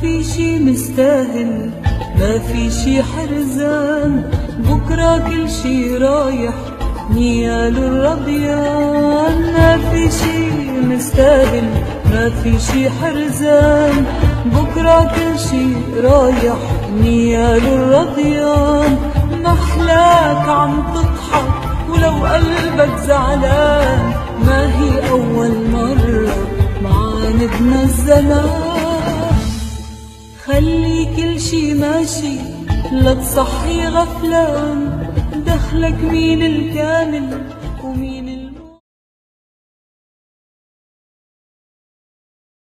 في شي مستاهل، ما في شي حرزان، بكرة كل شي رايح نيال الرضيان. ما في شي مستاهل، ما في شي حرزان، بكرة كل شي رايح نيال الرضيان. محلاك عم تضحك ولو قلبك زعلان، ما هي أول مرة معاندنا الزمان. خلي كل شي ماشي لا تصحي غفلان، دخلك مين الكامل